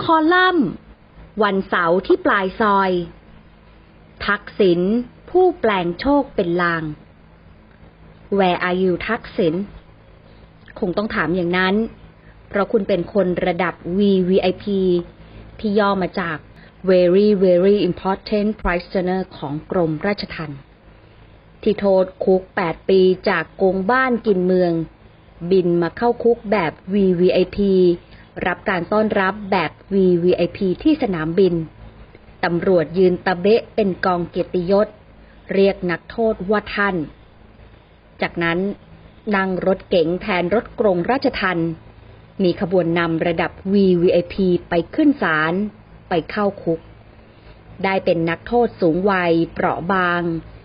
คอลัมน์วันเสาร์ที่ปลายซอยทักษิณผู้แปลงโชคเป็นลาง Where are you ทักษิณคงต้องถามอย่างนั้นเพราะคุณเป็นคนระดับ VVIP ที่ย่อมาจาก Very Very Important Prisoner ของกรมราชทัณฑ์ที่โทษคุก8 ปีจากโกงบ้านกินเมืองบินมาเข้าคุกแบบ VVIP รับการต้อนรับแบบ VVIP ที่สนามบินตำรวจยืนตะเบะเป็นกองเกียรติยศเรียกนักโทษว่าท่านจากนั้นนั่งรถเก๋งแทนรถกรงราชทัณฑ์มีขบวนนำระดับ VVIP ไปขึ้นศาลไปเข้าคุกได้เป็นนักโทษสูงวัยเปราะบาง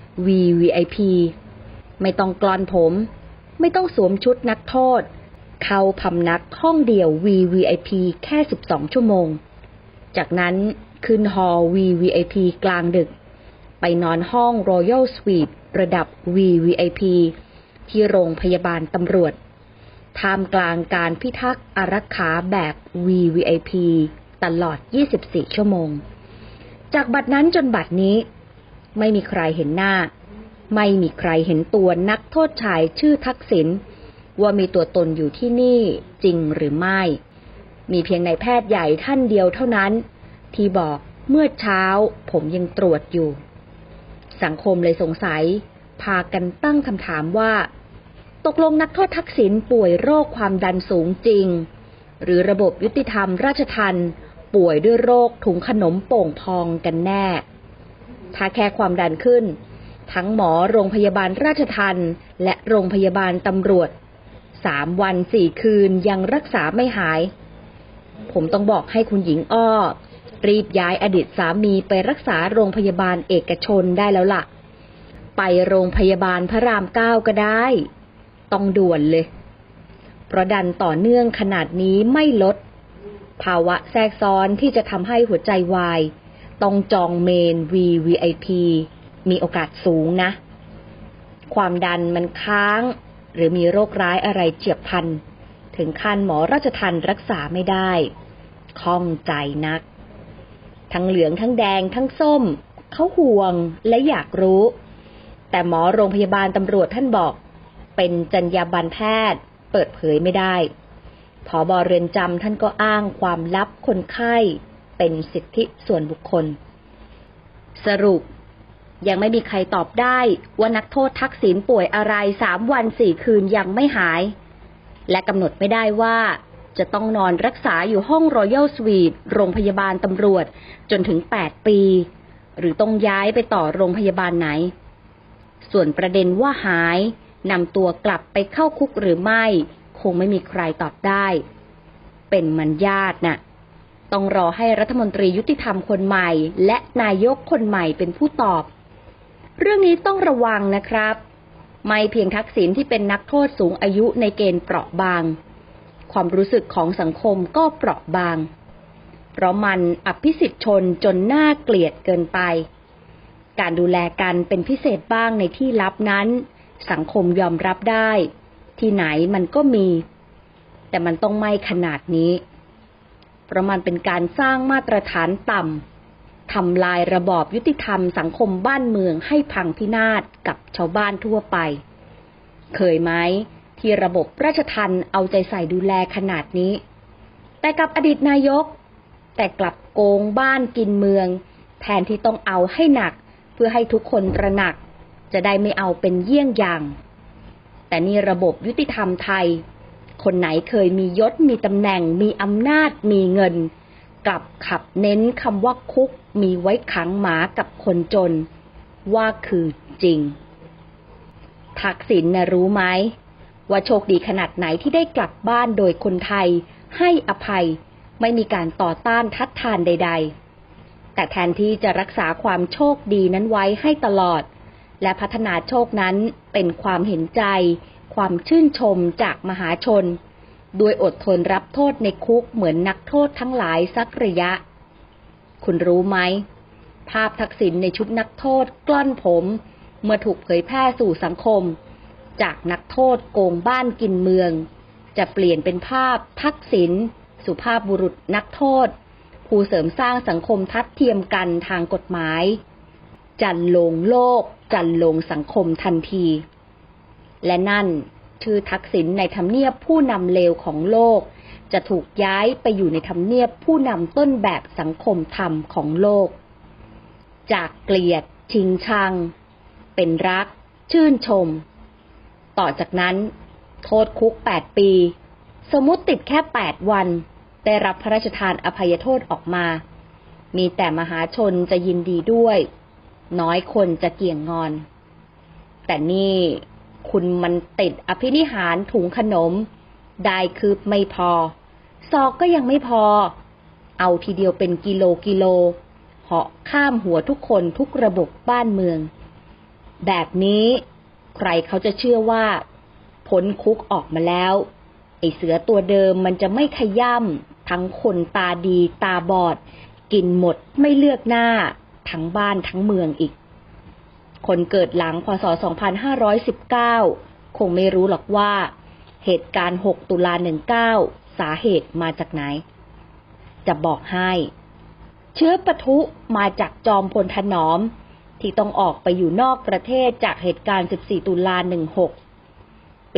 VVIP ไม่ต้องกลอนผมไม่ต้องสวมชุดนักโทษเข้าพำนักห้องเดี่ยว VVIP แค่12 ชั่วโมงจากนั้นขึ้นฮอล VVIP กลางดึกไปนอนห้อง Royal Suite ระดับ VVIP ที่โรงพยาบาลตำรวจท่ามกลางการพิทักษ์อารักขาแบบ VVIP ตลอด24 ชั่วโมงจากบัดนั้นจนบัดนี้ไม่มีใครเห็นหน้าไม่มีใครเห็นตัวนักโทษชายชื่อทักษิณว่ามีตัวตนอยู่ที่นี่จริงหรือไม่มีเพียงนายแพทย์ใหญ่ท่านเดียวเท่านั้นที่บอกเมื่อเช้าผมยังตรวจอยู่สังคมเลยสงสัยพากันตั้งคำถามว่าตกลงนักโทษทักษิณป่วยโรคความดันสูงจริงหรือระบบยุติธรรมราชทัณฑ์ป่วยด้วยโรคถุงขนมโป่งพองกันแน่ถ้าแค่ความดันขึ้นทั้งหมอโรงพยาบาลราชทัณฑ์และโรงพยาบาลตำรวจ3 วัน 4 คืนยังรักษาไม่หายผมต้องบอกให้คุณหญิงอ้อรีบย้ายอดีตสามีไปรักษาโรงพยาบาลเอกชนได้แล้วล่ะไปโรงพยาบาลพระราม 9ก็ได้ต้องด่วนเลยเพราะดันต่อเนื่องขนาดนี้ไม่ลดภาวะแทรกซ้อนที่จะทำให้หัวใจวายต้องจองเมน VVIP มีโอกาสสูงนะความดันมันค้างหรือมีโรคร้ายอะไรเฉียบพลันถึงขั้นหมอราชทัณฑ์รักษาไม่ได้ข้องใจนักทั้งเหลืองทั้งแดงทั้งส้มเขาห่วงและอยากรู้แต่หมอโรงพยาบาลตำรวจท่านบอกเป็นจรรยาบรรณแพทย์เปิดเผยไม่ได้ผบ.เรือนจำท่านก็อ้างความลับคนไข้เป็นสิทธิส่วนบุคคลสรุปยังไม่มีใครตอบได้ว่านักโทษทักษิณป่วยอะไร3 วัน 4 คืนยังไม่หายและกำหนดไม่ได้ว่าจะต้องนอนรักษาอยู่ห้อง Royal Suite โรงพยาบาลตำรวจจนถึง8 ปีหรือต้องย้ายไปต่อโรงพยาบาลไหนส่วนประเด็นว่าหายนำตัวกลับไปเข้าคุกหรือไม่คงไม่มีใครตอบได้เป็นมันญาติน่ะต้องรอให้รัฐมนตรียุติธรรมคนใหม่และนายกคนใหม่เป็นผู้ตอบเรื่องนี้ต้องระวังนะครับไม่เพียงทักษิณที่เป็นนักโทษสูงอายุในเกณฑ์เปราะบางความรู้สึกของสังคมก็เปราะบางเพราะมันอภิสิทธิชนจนน่าเกลียดเกินไปการดูแลกันเป็นพิเศษบ้างในที่ลับนั้นสังคมยอมรับได้ที่ไหนมันก็มีแต่มันต้องไม่ขนาดนี้เพราะมันเป็นการสร้างมาตรฐานต่ำทำลายระบอบยุติธรรมสังคมบ้านเมืองให้พังพินาศกับชาวบ้านทั่วไปเคยไหมที่ระบบราชทัณฑ์เอาใจใส่ดูแลขนาดนี้แต่กับอดีตนายกแต่กลับโกงบ้านกินเมืองแทนที่ต้องเอาให้หนักเพื่อให้ทุกคนตระหนักจะได้ไม่เอาเป็นเยี่ยงอย่างแต่นี่ระบบยุติธรรมไทยคนไหนเคยมียศมีตำแหน่งมีอำนาจมีเงินกลับขับเน้นคำว่าคุกมีไว้ขังหมากับคนจนว่าคือจริงทักษิณน่ะรู้ไหมว่าโชคดีขนาดไหนที่ได้กลับบ้านโดยคนไทยให้อภัยไม่มีการต่อต้านทัดทานใดๆแต่แทนที่จะรักษาความโชคดีนั้นไว้ให้ตลอดและพัฒนาโชคนั้นเป็นความเห็นใจความชื่นชมจากมหาชนด้วยอดทนรับโทษในคุกเหมือนนักโทษทั้งหลายสักระยะคุณรู้ไหมภาพทักษิณในชุดนักโทษกล้อนผมเมื่อถูกเผยแพร่สู่สังคมจากนักโทษโกงบ้านกินเมืองจะเปลี่ยนเป็นภาพทักษิณสุภาพบุรุษนักโทษผู้เสริมสร้างสังคมทัดเทียมกันทางกฎหมายจันลงโลกจันลงสังคมทันทีและนั่นชื่อทักษิณในทำเนียบผู้นำเลวของโลกจะถูกย้ายไปอยู่ในทำเนียบผู้นำต้นแบบสังคมธรรมของโลกจากเกลียดชิงชังเป็นรักชื่นชมต่อจากนั้นโทษคุก8 ปีสมมุติติดแค่8 วันได้รับพระราชทานอภัยโทษออกมามีแต่มหาชนจะยินดีด้วยน้อยคนจะเกี่ยงงอนแต่นี่คุณมันติดอภินิหารถุงขนมได้คืบไม่พอซอกก็ยังไม่พอเอาทีเดียวเป็นกิโลเหาะข้ามหัวทุกคนทุกระบบบ้านเมืองแบบนี้ใครเขาจะเชื่อว่าพ้นคุกออกมาแล้วไอ้เสือตัวเดิมมันจะไม่ขย่ำทั้งคนตาดีตาบอดกินหมดไม่เลือกหน้าทั้งบ้านทั้งเมืองอีกคนเกิดหลังพ.ศ. 2519คงไม่รู้หรอกว่าเหตุการณ์6 ตุลา 19สาเหตุมาจากไหนจะบอกให้เชื้อปะทุมาจากจอมพลถนอมที่ต้องออกไปอยู่นอกประเทศจากเหตุการณ์14 ตุลา 16ปี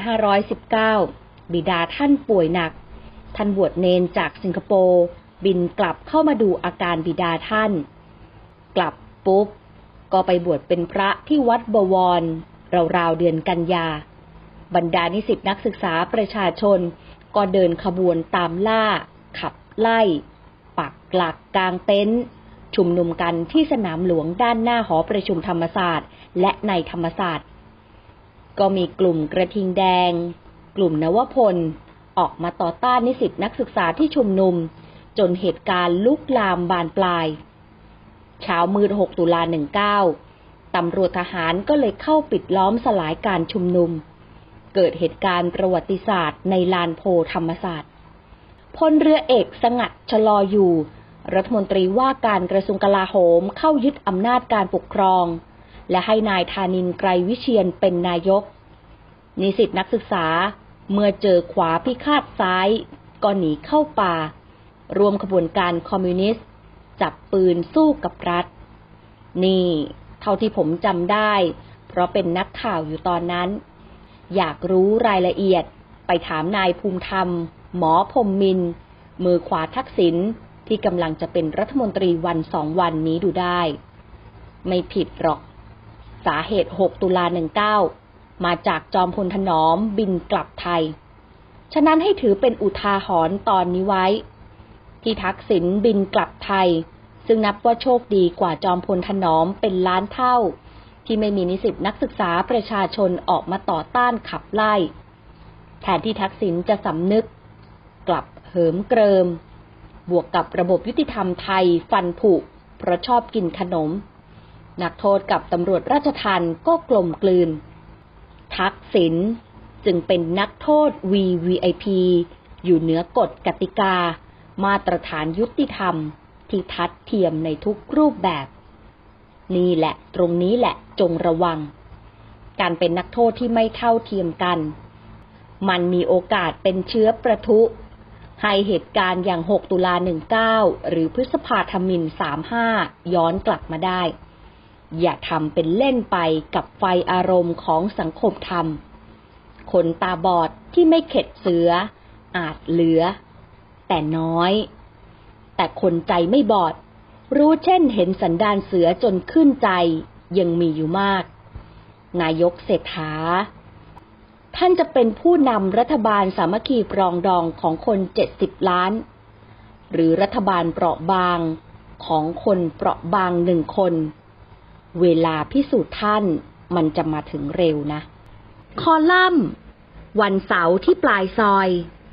2519บิดาท่านป่วยหนักท่านบวชเนนจากสิงคโปร์บินกลับเข้ามาดูอาการบิดาท่านกลับปุ๊บก็ไปบวชเป็นพระที่วัดบวรราวๆเดือนกันยาบรรดานิสิตนักศึกษาประชาชนก็เดินขบวนตามล่าขับไล่ปักหลักกลางเต็นท์ชุมนุมกันที่สนามหลวงด้านหน้าหอประชุมธรรมศาสตร์และในธรรมศาสตร์ก็มีกลุ่มกระทิงแดงกลุ่มนวพลออกมาต่อต้านนิสิตนักศึกษาที่ชุมนุมจนเหตุการณ์ลุกลามบานปลายเช้ามืด6 ตุลา 19ตำรวจทหารก็เลยเข้าปิดล้อมสลายการชุมนุมเกิดเหตุการณ์ประวัติศาสตร์ในลานโพธรรมศาสตร์พลเรือเอกสงัดชลออยู่รัฐมนตรีว่าการกระทรวงกลาโหมเข้ายึดอำนาจการปกครองและให้นายธานินทร์ไกรวิเชียรเป็นนายกนิสิตนักศึกษาเมื่อเจอขวาพิฆาตซ้ายก็หนีเข้าป่ารวมขบวนการคอมมิวนิสต์จับปืนสู้กับรัฐนี่เท่าที่ผมจำได้เพราะเป็นนักข่าวอยู่ตอนนั้นอยากรู้รายละเอียดไปถามนายภูมิธรรมหมอพรหมมินทร์มือขวาทักษิณที่กำลังจะเป็นรัฐมนตรีวัน2 วันนี้ดูได้ไม่ผิดหรอกสาเหตุ6 ตุลา 19มาจากจอมพลถนอมบินกลับไทยฉะนั้นให้ถือเป็นอุทาหรณ์ตอนนี้ไว้ที่ทักษิณบินกลับไทยซึ่งนับว่าโชคดีกว่าจอมพลถนอมเป็นล้านเท่าที่ไม่มีนิสิตนักศึกษาประชาชนออกมาต่อต้านขับไล่แทนที่ทักษิณจะสำนึกกลับเหิมเกริมบวกกับระบบยุติธรรมไทยฟันผุเพราะชอบกินขนมนักโทษกับตำรวจราชทัณฑ์ก็กลมกลืนทักษิณจึงเป็นนักโทษ VVIP อยู่เหนือกฎกติกามาตรฐานยุติธรรมที่ทัดเทียมในทุกรูปแบบนี่แหละตรงนี้แหละจงระวังการเป็นนักโทษที่ไม่เท่าเทียมกันมันมีโอกาสเป็นเชื้อประทุให้เหตุการณ์อย่าง6 ตุลา 19หรือพฤษภาธมิฬ 35ย้อนกลับมาได้อย่าทำเป็นเล่นไปกับไฟอารมณ์ของสังคมธรรมคนตาบอดที่ไม่เข็ดเสืออาจเหลือแต่น้อยแต่คนใจไม่บอดรู้เช่นเห็นสันดานเสือจนขึ้นใจยังมีอยู่มากนายกเศรษฐาท่านจะเป็นผู้นำรัฐบาลสามัคคีปรองดองของคน70 ล้านหรือรัฐบาลเปราะบางของคนเปราะบาง1 คนเวลาพิสูจน์ท่านมันจะมาถึงเร็วนะคอลัมน์วันเสาร์ที่ปลายซอย